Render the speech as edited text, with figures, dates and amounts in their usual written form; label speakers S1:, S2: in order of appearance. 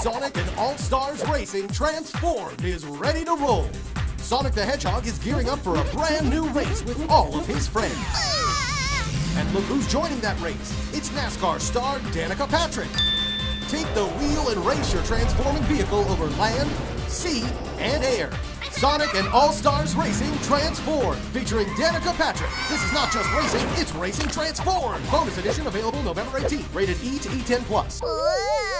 S1: Sonic and All-Stars Racing Transformed is ready to roll. Sonic the Hedgehog is gearing up for a brand new race with all of his friends. And look who's joining that race. It's NASCAR star Danica Patrick. Take the wheel and race your transforming vehicle over land, sea, and air. Sonic and All-Stars Racing Transformed, featuring Danica Patrick. This is not just racing, it's Racing Transformed. Bonus edition available November 18th. Rated E to E10+.